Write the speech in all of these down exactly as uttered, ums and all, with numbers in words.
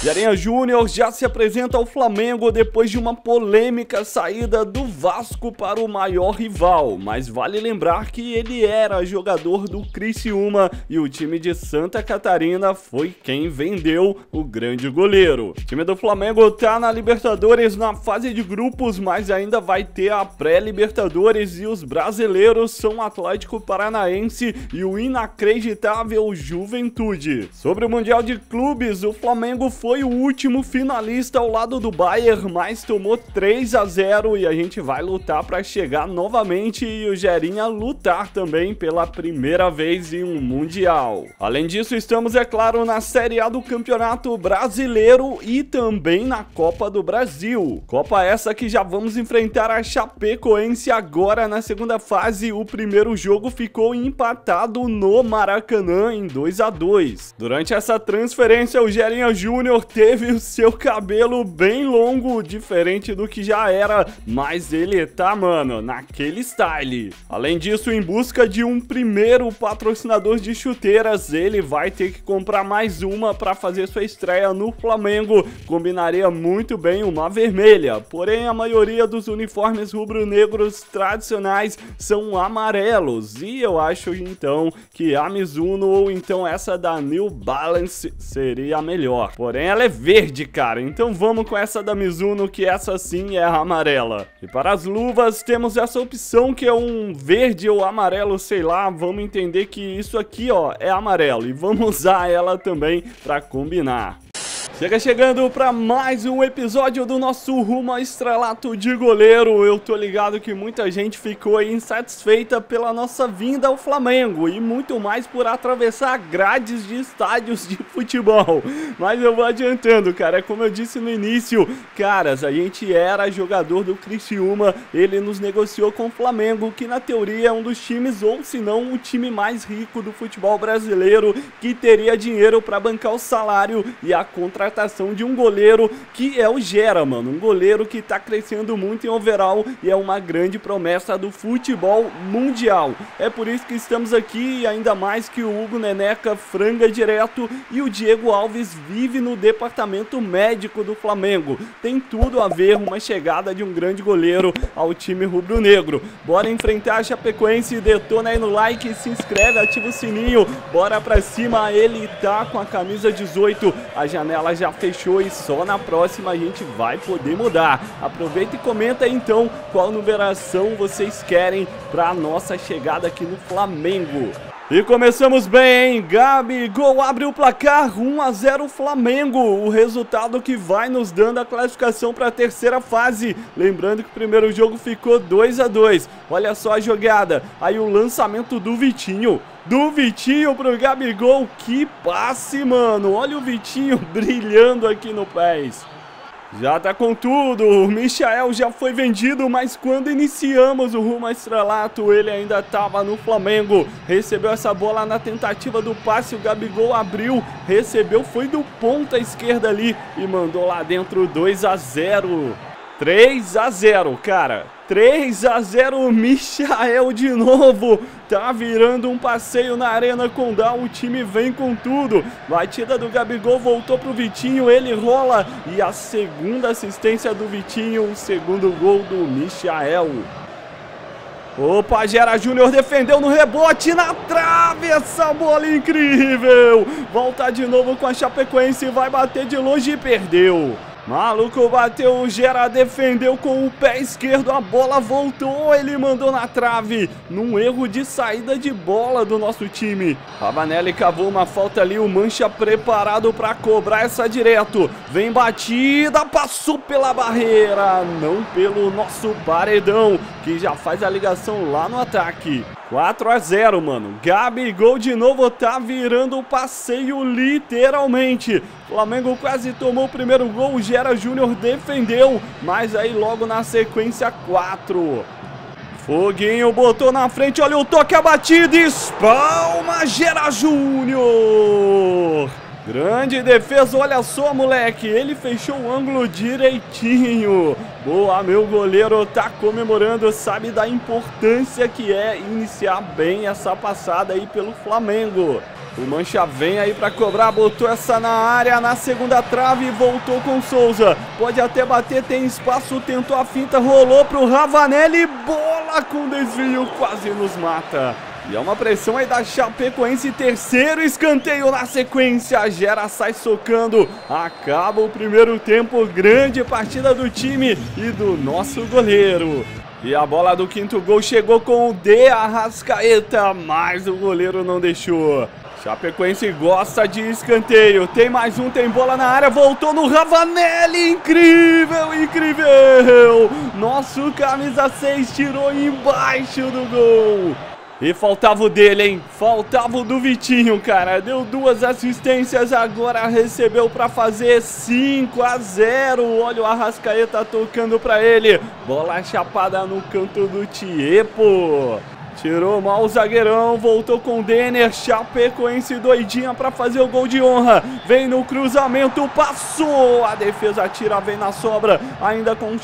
Gerinha Júnior já se apresenta ao Flamengo depois de uma polêmica saída do Vasco para o maior rival, mas vale lembrar que ele era jogador do Criciúma e o time de Santa Catarina foi quem vendeu o grande goleiro. O time do Flamengo tá na Libertadores na fase de grupos, mas ainda vai ter a pré-Libertadores e os brasileiros são o Atlético Paranaense e o inacreditável Juventude. Sobre o Mundial de Clubes, o Flamengo foi Foi o último finalista ao lado do Bayern, mas tomou três a zero e a gente vai lutar para chegar novamente e o Gerinha lutar também pela primeira vez em um Mundial. Além disso, estamos, é claro, na Série A do Campeonato Brasileiro e também na Copa do Brasil. Copa essa que já vamos enfrentar a Chapecoense agora na segunda fase. O primeiro jogo ficou empatado no Maracanã em dois a dois. Durante essa transferência, o Gerinha Júnior teve o seu cabelo bem longo, diferente do que já era, mas ele tá, mano, naquele style. Além disso, em busca de um primeiro patrocinador de chuteiras, ele vai ter que comprar mais uma para fazer sua estreia no Flamengo. Combinaria muito bem uma vermelha, porém a maioria dos uniformes rubro-negros tradicionais são amarelos, e eu acho então que a Mizuno ou então essa da New Balance seria a melhor. Porém, ela é verde, cara, então vamos com essa da Mizuno, que essa sim é a amarela. E para as luvas temos essa opção que é um verde ou amarelo, sei lá, vamos entender que isso aqui, ó, é amarelo e vamos usar ela também para combinar. Chega chegando para mais um episódio do nosso Rumo ao Estrelato de Goleiro. Eu tô ligado que muita gente ficou aí insatisfeita pela nossa vinda ao Flamengo e muito mais por atravessar grades de estádios de futebol. Mas eu vou adiantando, cara, é como eu disse no início, caras, a gente era jogador do Criciúma, ele nos negociou com o Flamengo, que na teoria é um dos times, ou se não o time mais rico do futebol brasileiro, que teria dinheiro para bancar o salário e a contratação de um goleiro que é o Gera, mano, um goleiro que tá crescendo muito em overall e é uma grande promessa do futebol mundial. É por isso que estamos aqui, ainda mais que o Hugo Neneca franga direto e o Diego Alves vive no departamento médico do Flamengo. Tem tudo a ver uma chegada de um grande goleiro ao time rubro-negro. Bora enfrentar a Chapecoense, detona aí no like, se inscreve, ativa o sininho, bora pra cima. Ele tá com a camisa dezoito, a janela já fechou e só na próxima a gente vai poder mudar. Aproveita e comenta aí então qual numeração vocês querem para nossa chegada aqui no Flamengo. E começamos bem, hein? Gabigol abre o placar, um a zero Flamengo, o resultado que vai nos dando a classificação para a terceira fase. Lembrando que o primeiro jogo ficou dois a dois. Olha só a jogada, aí o lançamento do Vitinho. Do Vitinho pro Gabigol, que passe, mano. Olha o Vitinho brilhando aqui no pés. Já tá com tudo, o Michael já foi vendido, mas quando iniciamos o Rumo ao Estrelato, ele ainda estava no Flamengo. Recebeu essa bola na tentativa do passe, o Gabigol abriu, recebeu, foi do ponta esquerda ali e mandou lá dentro. Dois a zero. três a zero, cara. três a zero, Michael de novo. Tá virando um passeio na Arena Condá, o time vem com tudo. Batida do Gabigol, voltou pro Vitinho, ele rola. E a segunda assistência do Vitinho, o segundo gol do Michael. Opa, Gera Júnior defendeu no rebote, na trave, essa bola incrível. Volta de novo com a Chapecoense, vai bater de longe e perdeu. Maluco bateu, o Gera defendeu com o pé esquerdo, a bola voltou, ele mandou na trave, num erro de saída de bola do nosso time. Ravanelli cavou uma falta ali, o Mancha preparado para cobrar essa direto. Vem batida, passou pela barreira, não pelo nosso paredão, que já faz a ligação lá no ataque. quatro a zero, mano. Gabigol de novo tá virando o passeio literalmente. Flamengo quase tomou o primeiro gol, o Gera Júnior defendeu, mas aí logo na sequência quatro. Foguinho botou na frente, olha o toque, a batida, espalma Gera Júnior. Grande defesa, olha só, moleque, ele fechou o ângulo direitinho. Boa, meu goleiro tá comemorando, sabe da importância que é iniciar bem essa passada aí pelo Flamengo. O Mancha vem aí pra cobrar, botou essa na área, na segunda trave, voltou com o Souza. Pode até bater, tem espaço, tentou a finta, rolou pro Ravanelli, bola com desvio, quase nos mata. E é uma pressão aí da Chapecoense, terceiro escanteio na sequência, Gera sai socando, acaba o primeiro tempo, grande partida do time e do nosso goleiro. E a bola do quinto gol chegou com o De Arrascaeta, mas o goleiro não deixou. Chapecoense gosta de escanteio, tem mais um, tem bola na área, voltou no Ravanelli, incrível, incrível! Nosso camisa seis tirou embaixo do gol. E faltava o dele, hein? Faltava o do Vitinho, cara. Deu duas assistências, agora recebeu para fazer cinco a zero. Olha o Arrascaeta tocando para ele. Bola chapada no canto do Tiepo. Tirou mal o zagueirão, voltou com o Denner, Chapecoense doidinha para fazer o gol de honra. Vem no cruzamento, passou, a defesa tira, vem na sobra, ainda com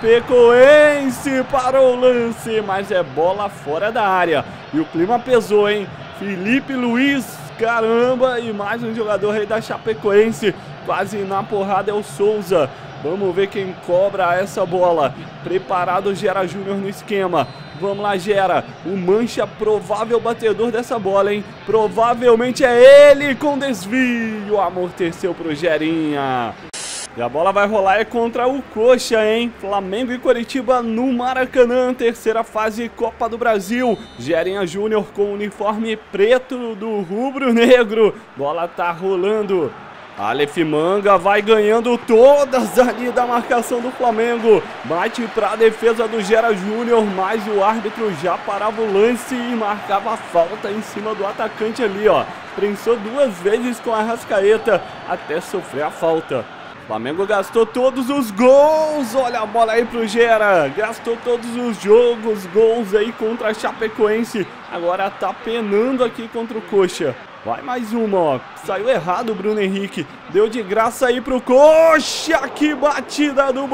Chapecoense, parou o lance, mas é bola fora da área. E o clima pesou, hein? Felipe Luiz, caramba, e mais um jogador aí da Chapecoense, quase na porrada é o Souza. Vamos ver quem cobra essa bola. Preparado o Gera Júnior no esquema. Vamos lá, Gera. O Mancha, provável batedor dessa bola, hein? Provavelmente é ele com desvio. Amorteceu pro Gerinha. E a bola vai rolar é contra o Coxa, hein? Flamengo e Coritiba no Maracanã. Terceira fase Copa do Brasil. Gerinha Júnior com uniforme preto do rubro-negro. Bola tá rolando. Aleph Manga vai ganhando todas ali da marcação do Flamengo. Bate para a defesa do Gera Júnior, mas o árbitro já parava o lance e marcava a falta em cima do atacante ali, ó. Prensou duas vezes com a Arrascaeta até sofrer a falta. Flamengo gastou todos os gols. Olha a bola aí pro Gera. Gastou todos os jogos, gols aí contra a Chapecoense. Agora tá penando aqui contra o Coxa. Vai mais uma, ó. Saiu errado o Bruno Henrique. Deu de graça aí pro Coxa. Que batida do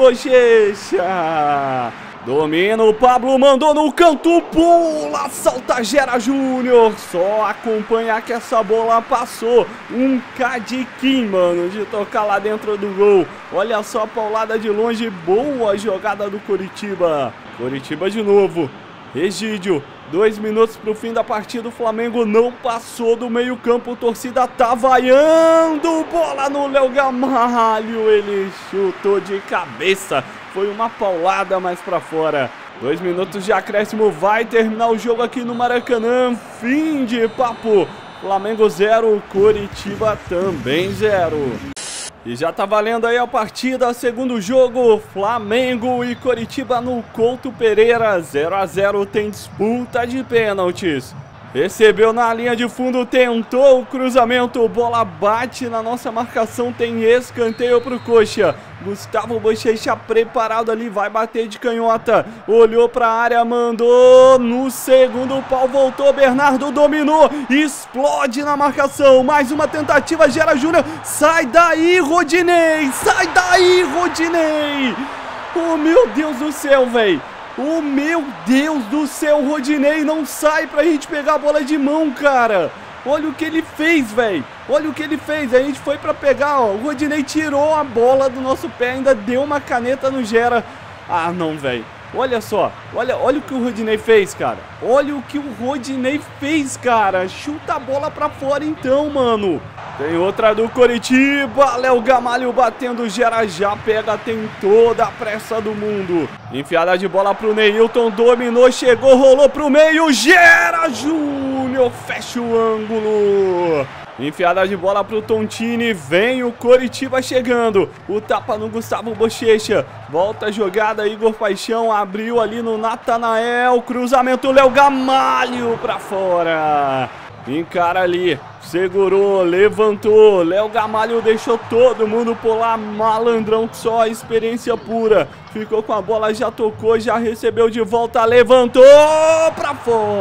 Bochecha. Domina, o Pablo mandou no canto. Pula, salta Gera Júnior. Só acompanhar que essa bola passou. Um cadiquim, mano, de tocar lá dentro do gol. Olha só a paulada de longe. Boa jogada do Coritiba. Coritiba de novo. Egídio. Dois minutos para o fim da partida, o Flamengo não passou do meio campo, torcida tá vaiando, bola no Léo Gamalho, ele chutou de cabeça, foi uma paulada mais para fora. Dois minutos de acréscimo, vai terminar o jogo aqui no Maracanã, fim de papo, Flamengo zero, Coritiba também zero. E já tá valendo aí a partida, segundo jogo, Flamengo e Coritiba no Couto Pereira, zero a zero, tem disputa de pênaltis. Recebeu na linha de fundo, tentou o cruzamento, bola bate na nossa marcação, tem escanteio pro Coxa. Gustavo Bochecha preparado ali, vai bater de canhota, olhou pra área, mandou no segundo pau, voltou, Bernardo dominou, explode na marcação, mais uma tentativa, Gera Júnior, sai daí Rodinei, sai daí Rodinei, oh meu Deus do céu, velho. Oh, meu Deus do céu, o Rodinei não sai pra gente pegar a bola de mão, cara. Olha o que ele fez, velho. Olha o que ele fez. A gente foi pra pegar, ó. O Rodinei tirou a bola do nosso pé, ainda deu uma caneta no Gera. Ah, não, velho. Olha só. Olha, olha o que o Rodinei fez, cara. Olha o que o Rodinei fez, cara. Chuta a bola pra fora então, mano. Tem outra do Coritiba, Léo Gamalho batendo, o Gera já pega, tem toda a pressa do mundo. Enfiada de bola pro Neilton, dominou, chegou, rolou pro meio, Gera Júnior fecha o ângulo. Enfiada de bola pro Tontini, vem o Coritiba chegando, o tapa no Gustavo Bochecha, volta a jogada, Igor Paixão abriu ali no Natanael, cruzamento, Léo Gamalho pra fora. Encara ali, segurou, levantou, Léo Gamalho deixou todo mundo pular, malandrão, só experiência pura. Ficou com a bola, já tocou, já recebeu de volta, levantou pra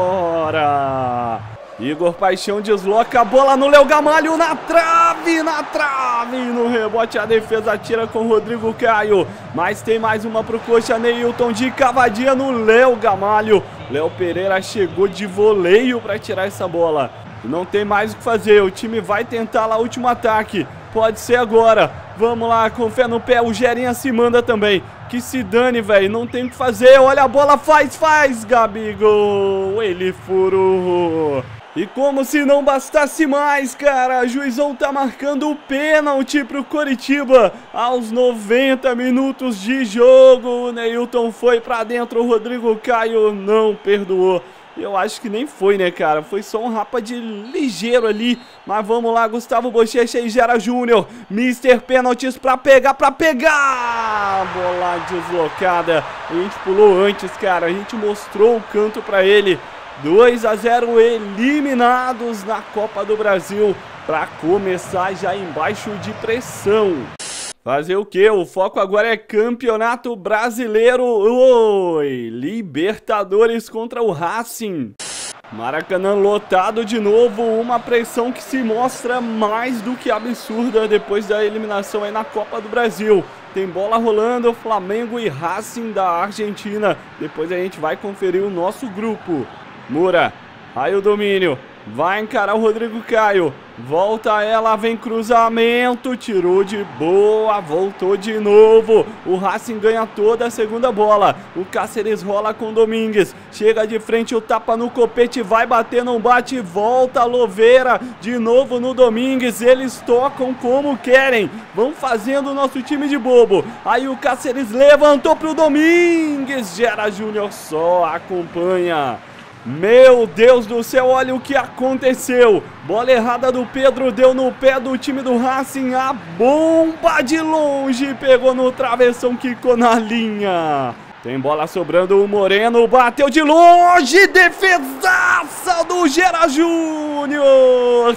fora. Igor Paixão desloca a bola no Léo Gamalho, na trave, na trave, no rebote a defesa tira com Rodrigo Caio, mas tem mais uma pro Coxa, Neilton de cavadinha no Léo Gamalho, Léo Pereira chegou de voleio para tirar essa bola. Não tem mais o que fazer, o time vai tentar lá o último ataque. Pode ser agora. Vamos lá, com fé no pé, o Gerinha se manda também. Que se dane, velho, não tem o que fazer. Olha a bola, faz, faz, Gabigol. Ele furou. E como se não bastasse mais, cara, o juizão tá marcando o pênalti pro Coritiba aos noventa minutos de jogo. O Neilton foi pra dentro, o Rodrigo Caio não perdoou. Eu acho que nem foi, né, cara? Foi só um rapa de ligeiro ali. Mas vamos lá, Gustavo Bochecha e Gera Júnior. mister Pênaltis pra pegar, pra pegar! Bola deslocada. A gente pulou antes, cara. A gente mostrou o canto pra ele. dois a zero eliminados na Copa do Brasil. Pra começar já embaixo de pressão. Fazer o que? O foco agora é Campeonato Brasileiro. Oi! Libertadores contra o Racing. Maracanã lotado de novo. Uma pressão que se mostra mais do que absurda depois da eliminação aí na Copa do Brasil. Tem bola rolando, Flamengo e Racing da Argentina. Depois a gente vai conferir o nosso grupo. Moura, aí o domínio. Vai encarar o Rodrigo Caio. Volta ela, vem cruzamento. Tirou de boa, voltou de novo. O Racing ganha toda a segunda bola. O Cáceres rola com o Domingues. Chega de frente, o tapa no copete. Vai bater, não bate. Volta a Loveira. De novo no Domingues. Eles tocam como querem. Vão fazendo o nosso time de bobo. Aí o Cáceres levantou pro Domingues. Gera Júnior só acompanha. Meu Deus do céu, olha o que aconteceu. Bola errada do Pedro, deu no pé do time do Racing. A bomba de longe, pegou no travessão, quicou na linha. Tem bola sobrando, o Moreno bateu de longe, defesaça do Gera Júnior.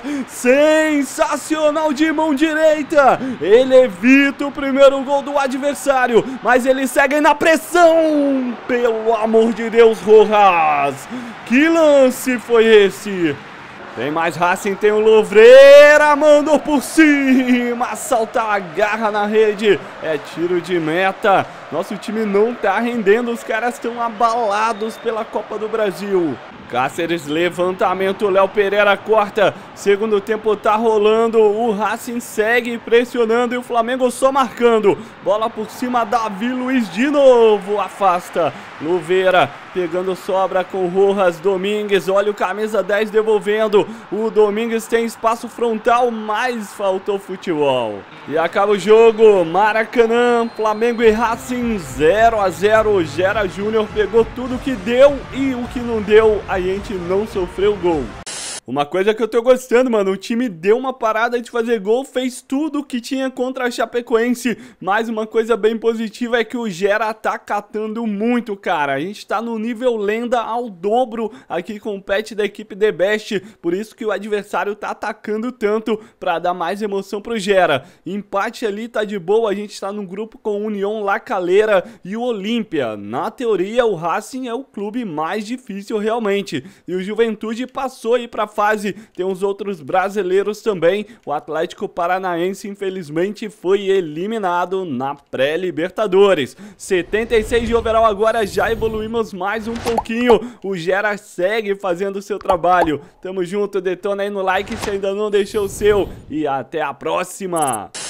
Sensacional de mão direita. Ele evita o primeiro gol do adversário, mas eles seguem na pressão. Pelo amor de Deus, Rojas. Que lance foi esse? Tem mais Racing, tem o Loveira, mandou por cima, salta a garra na rede, é tiro de meta. Nosso time não tá rendendo, os caras estão abalados pela Copa do Brasil. Cáceres, levantamento, Léo Pereira corta, segundo tempo tá rolando, o Racing segue pressionando e o Flamengo só marcando. Bola por cima, Davi Luiz de novo, afasta. Loveira pegando sobra com Rojas, Domingues, olha o camisa dez devolvendo. O Domingues tem espaço frontal, mas faltou futebol. E acaba o jogo, Maracanã, Flamengo e Racing zero a zero. Gera Júnior pegou tudo que deu e o que não deu, a gente não sofreu gol. Uma coisa que eu tô gostando, mano, o time deu uma parada de fazer gol, fez tudo que tinha contra a Chapecoense, mas uma coisa bem positiva é que o Gera tá catando muito, cara. A gente tá no nível lenda ao dobro aqui com o pet da equipe The Best, por isso que o adversário tá atacando tanto pra dar mais emoção pro Gera. Empate ali tá de boa, a gente tá num grupo com União La Calera e o Olímpia. Na teoria, o Racing é o clube mais difícil realmente, e o Juventude passou aí pra fase, tem uns outros brasileiros também. O Atlético Paranaense infelizmente foi eliminado na pré-Libertadores. setenta e seis de overall agora, já evoluímos mais um pouquinho. O Gera segue fazendo o seu trabalho. Tamo junto, detona aí no like se ainda não deixou o seu e até a próxima.